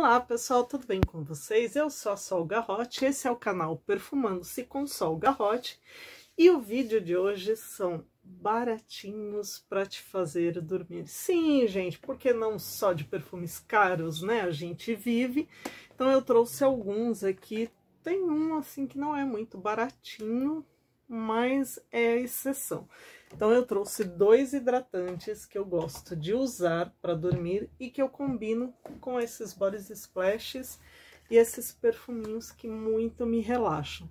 Olá pessoal, tudo bem com vocês? Eu sou a Sol Garrote, esse é o canal Perfumando-se com Sol Garrote e o vídeo de hoje são baratinhos para te fazer dormir. Sim, gente, porque não só de perfumes caros, né? A gente vive, então eu trouxe alguns aqui. Tem um assim que não é muito baratinho, mas é a exceção. Então eu trouxe dois hidratantes que eu gosto de usar para dormir e que eu combino com esses body splashes e esses perfuminhos que muito me relaxam.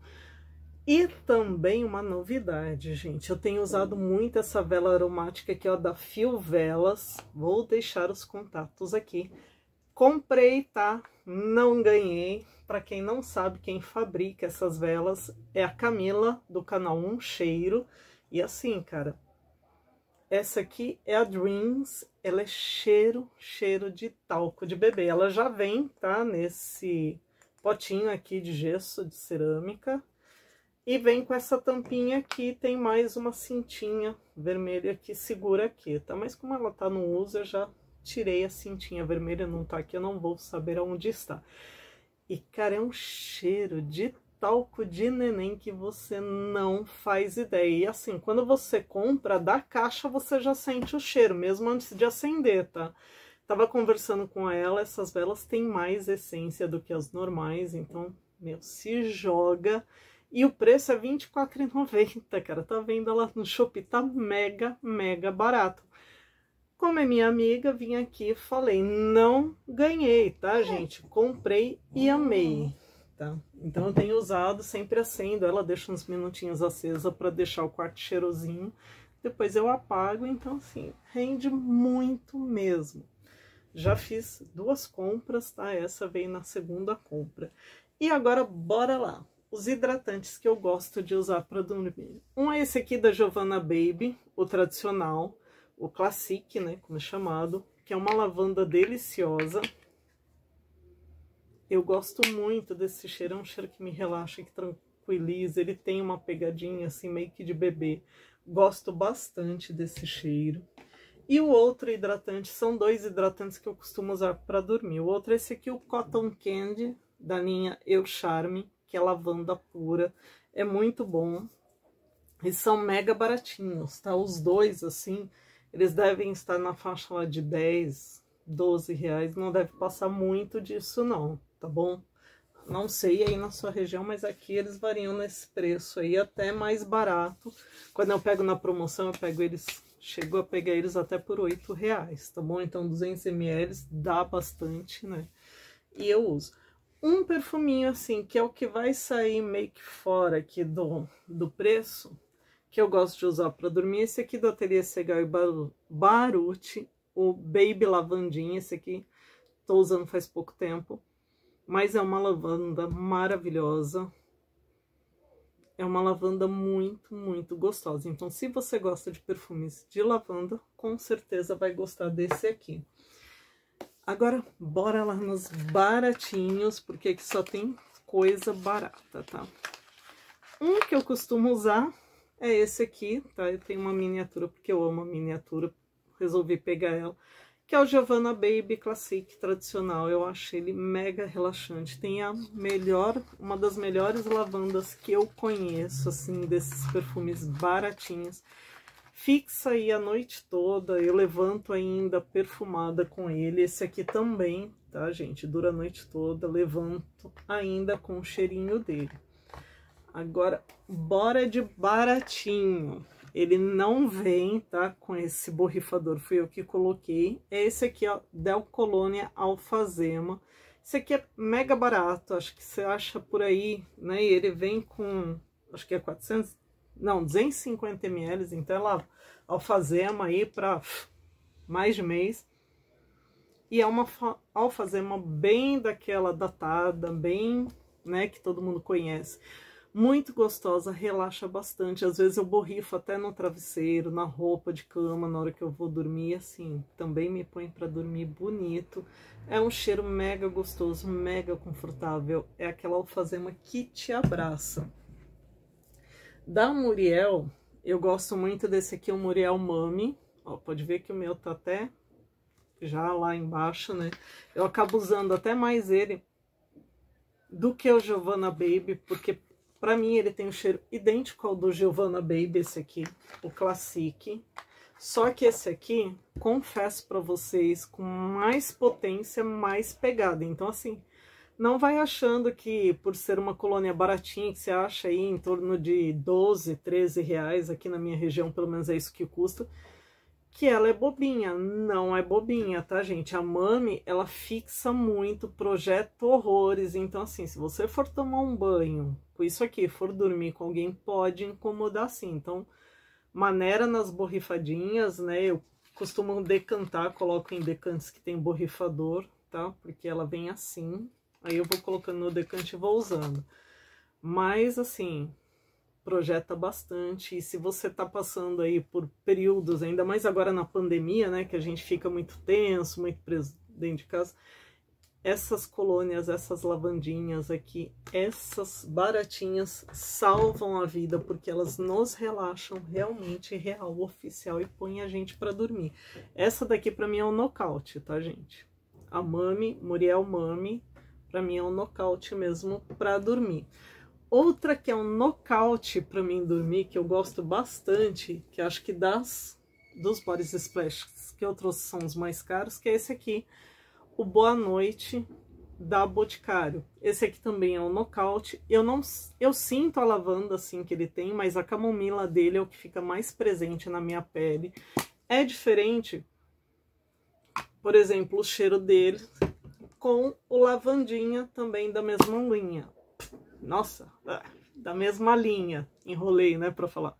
E também uma novidade, gente, eu tenho usado muito essa vela aromática aqui, ó, da Fio Velas. Vou deixar os contatos aqui. Comprei, tá? Não ganhei. Para quem não sabe, quem fabrica essas velas é a Camila, do canal Um Cheiro. E assim, cara, essa aqui é a Dreams, ela é cheiro de talco de bebê. Ela já vem, tá? Nesse potinho aqui de gesso, de cerâmica. E vem com essa tampinha aqui, tem mais uma cintinha vermelha que segura aqui, tá? Mas como ela tá no uso, eu já tirei a cintinha vermelha, não tá aqui, eu não vou saber aonde está. E, cara, é um cheiro de talco de neném que você não faz ideia. E assim, quando você compra da caixa, você já sente o cheiro, mesmo antes de acender, tá? Tava conversando com ela, essas velas têm mais essência do que as normais, então, meu, se joga. E o preço é R$24,90, cara. Tá vendo ela no Shopee, tá mega barato. Como é minha amiga, vim aqui e falei, não ganhei, tá, gente? Comprei e amei, tá? Então eu tenho usado, sempre acendo ela, deixo uns minutinhos acesa para deixar o quarto cheirosinho. Depois eu apago, então assim, rende muito mesmo. Já fiz duas compras, tá? Essa veio na segunda compra. E agora, bora lá. Os hidratantes que eu gosto de usar para dormir. Um é esse aqui da Giovanna Baby, o tradicional. O Classic, né, como é chamado, que é uma lavanda deliciosa. Eu gosto muito desse cheiro, é um cheiro que me relaxa, que tranquiliza, ele tem uma pegadinha assim, meio que de bebê. Gosto bastante desse cheiro. E o outro hidratante, são dois hidratantes que eu costumo usar para dormir. O outro é esse aqui, o Cotton Candy, da linha Eu Charme, que é lavanda pura. É muito bom. E são mega baratinhos, tá? Os dois, assim, eles devem estar na faixa lá de 10, 12 reais, não deve passar muito disso não, tá bom? Não sei aí na sua região, mas aqui eles variam nesse preço aí, até mais barato. Quando eu pego na promoção, eu pego eles, chego a pegar eles até por 8 reais, tá bom? Então 200 ml dá bastante, né? E eu uso. Um perfuminho assim, que é o que vai sair meio que fora aqui do preço, que eu gosto de usar para dormir, esse aqui do Ateliê Segal e Baruti, o Baby Lavandinha, esse aqui tô usando faz pouco tempo, mas é uma lavanda maravilhosa, é uma lavanda muito gostosa, então se você gosta de perfumes de lavanda, com certeza vai gostar desse aqui. Agora, bora lá nos baratinhos, porque aqui só tem coisa barata, tá? Um que eu costumo usar é esse aqui, tá? Eu tenho uma miniatura, porque eu amo a miniatura, resolvi pegar ela, que é o Giovanna Baby Classic tradicional. Eu achei ele mega relaxante. Tem a melhor, uma das melhores lavandas que eu conheço, assim, desses perfumes baratinhos. Fixa aí a noite toda, eu levanto ainda perfumada com ele. Esse aqui também, tá, gente? Dura a noite toda, levanto ainda com o cheirinho dele. Agora, bora de baratinho. Ele não vem, tá, com esse borrifador, fui eu que coloquei. É esse aqui, ó, Del Colônia Alfazema. Esse aqui é mega barato, acho que você acha por aí, né? E ele vem com, acho que é 400, não, 250 ml, então ela alfazema aí para mais de mês. E é uma alfazema bem daquela datada, bem, né, que todo mundo conhece. Muito gostosa, relaxa bastante. Às vezes eu borrifo até no travesseiro, na roupa de cama, na hora que eu vou dormir, assim, também me põe para dormir bonito. É um cheiro mega gostoso, mega confortável. É aquela alfazema que te abraça. Da Muriel, eu gosto muito desse aqui, o Muriel Mami. Ó, pode ver que o meu tá até já lá embaixo, né? Eu acabo usando até mais ele do que o Giovanna Baby, porque pra mim ele tem um cheiro idêntico ao do Giovanna Baby, esse aqui, o Classic. Só que esse aqui, confesso pra vocês, com mais potência, mais pegada. Então, assim, não vai achando que por ser uma colônia baratinha, que você acha aí em torno de 12, 13 reais, aqui na minha região pelo menos é isso que custa, que ela é bobinha. Não é bobinha, tá, gente? A Mami, ela fixa muito, projeta horrores. Então, assim, se você for tomar um banho com isso aqui, for dormir com alguém, pode incomodar sim. Então, maneira nas borrifadinhas, né? Eu costumo decantar, coloco em decantes que tem borrifador, tá? Porque ela vem assim. Aí eu vou colocando no decante e vou usando. Mas, assim, projeta bastante. E se você tá passando aí por períodos, ainda mais agora na pandemia, né? Que a gente fica muito tenso, muito preso dentro de casa. Essas colônias, essas lavandinhas aqui, essas baratinhas salvam a vida, porque elas nos relaxam realmente, real, oficial, e põem a gente pra dormir. Essa daqui pra mim é um nocaute, tá, gente? A Mami, Muriel Mami, pra mim é um nocaute mesmo pra dormir. Outra que é um nocaute pra mim dormir, que eu gosto bastante, que acho que dos Body Splashes que eu trouxe são os mais caros, que é esse aqui, o Boa Noite da Boticário. Esse aqui também é um nocaute. Eu sinto a lavanda assim que ele tem, mas a camomila dele é o que fica mais presente na minha pele. É diferente, por exemplo, o cheiro dele com o lavandinha também da mesma linha. Nossa, da mesma linha. Enrolei, né, pra falar.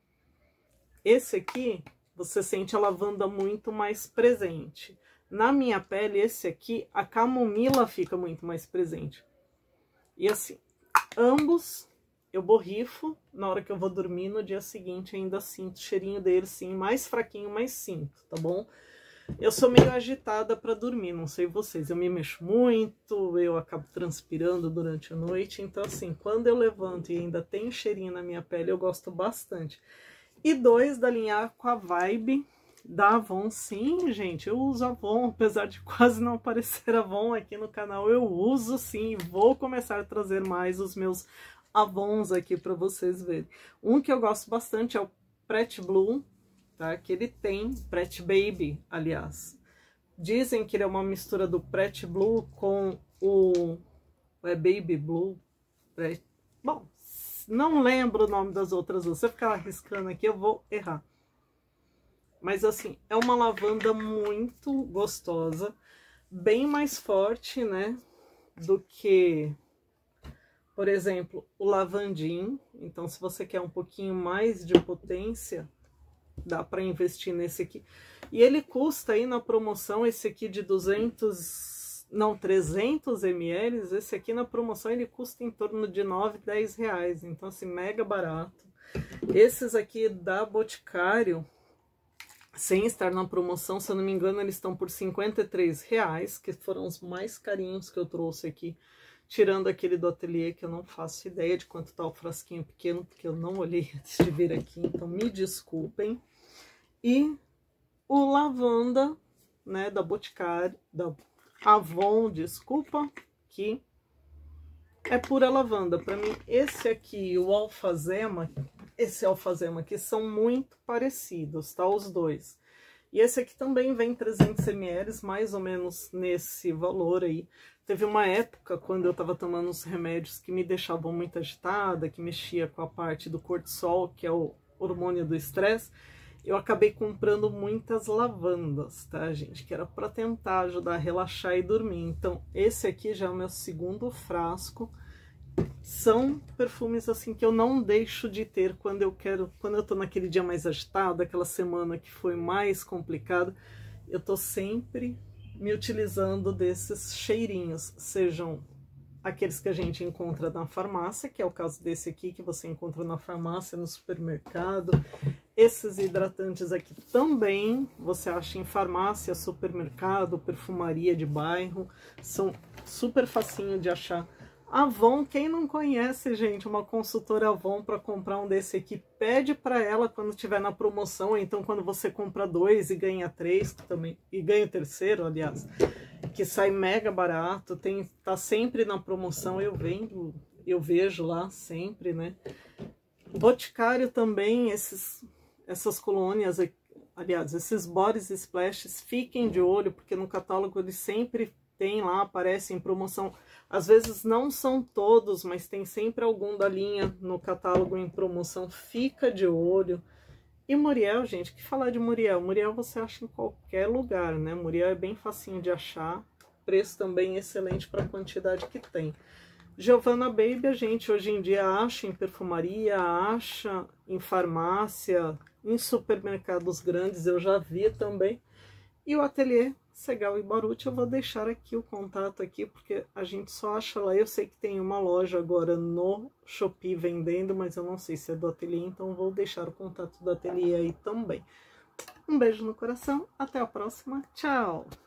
Esse aqui, você sente a lavanda muito mais presente. Na minha pele, esse aqui, a camomila fica muito mais presente. E assim, ambos eu borrifo na hora que eu vou dormir, no dia seguinte ainda sinto o cheirinho dele, sim, mais fraquinho, mas sinto, tá bom? Eu sou meio agitada para dormir, não sei vocês, eu me mexo muito, eu acabo transpirando durante a noite, então assim, quando eu levanto e ainda tem cheirinho na minha pele, eu gosto bastante. E dois da linha Aqua Vibe da Avon, sim, gente, eu uso Avon, apesar de quase não aparecer Avon aqui no canal, eu uso sim, vou começar a trazer mais os meus Avons aqui para vocês verem. Um que eu gosto bastante é o Pretty Blue, tá? Que ele tem, Pretty Baby, aliás. Dizem que ele é uma mistura do Pretty Blue com o Baby Blue. Bom, não lembro o nome das outras. Se você ficar arriscando aqui, eu vou errar. Mas assim, é uma lavanda muito gostosa, bem mais forte, né? Do que, por exemplo, o Lavandim. Então, se você quer um pouquinho mais de potência, dá para investir nesse aqui. E ele custa aí na promoção, esse aqui de 300 ml, esse aqui na promoção ele custa em torno de 9, 10 reais. Então, assim, mega barato. Esses aqui da Boticário, sem estar na promoção, se eu não me engano, eles estão por 53 reais, que foram os mais carinhos que eu trouxe aqui. Tirando aquele do ateliê, que eu não faço ideia de quanto tá o frasquinho pequeno, porque eu não olhei antes de vir aqui, então me desculpem. E o lavanda, né, da Boticário, da Avon, desculpa, que é pura lavanda. Para mim, esse aqui e o alfazema, esse alfazema aqui são muito parecidos, tá? Os dois. E esse aqui também vem 300 ml, mais ou menos nesse valor aí. Teve uma época, quando eu tava tomando uns remédios que me deixavam muito agitada, que mexia com a parte do cortisol, que é o hormônio do estresse, eu acabei comprando muitas lavandas, tá, gente? Que era pra tentar ajudar a relaxar e dormir. Então, esse aqui já é o meu segundo frasco. São perfumes assim que eu não deixo de ter quando eu tô naquele dia mais agitado, aquela semana que foi mais complicada, eu tô sempre me utilizando desses cheirinhos, sejam aqueles que a gente encontra na farmácia, que é o caso desse aqui que você encontra na farmácia, no supermercado. Esses hidratantes aqui também você acha em farmácia, supermercado, perfumaria de bairro, são super facinho de achar Avon, quem não conhece, gente, uma consultora Avon para comprar um desse aqui, pede para ela quando tiver na promoção, ou então quando você compra 2 e ganha 3 também, e ganha o terceiro, aliás, que sai mega barato, tá sempre na promoção, eu vejo lá sempre, né? Boticário também, essas colônias, aliás, esses bodies splashes, fiquem de olho, porque no catálogo eles sempre tem lá, aparece em promoção. Às vezes não são todos, mas tem sempre algum da linha no catálogo em promoção. Fica de olho. E Muriel, gente, que falar de Muriel? Muriel você acha em qualquer lugar, né? Muriel é bem facinho de achar. Preço também excelente para a quantidade que tem. Giovanna Baby, a gente hoje em dia acha em perfumaria, acha em farmácia, em supermercados grandes, eu já vi também. E o Ateliê Segal e Baruch, eu vou deixar aqui o contato aqui, porque a gente só acha lá. Eu sei que tem uma loja agora no Shopee vendendo, mas eu não sei se é do Ateliê, então vou deixar o contato do Ateliê aí também. Um beijo no coração, até a próxima, tchau!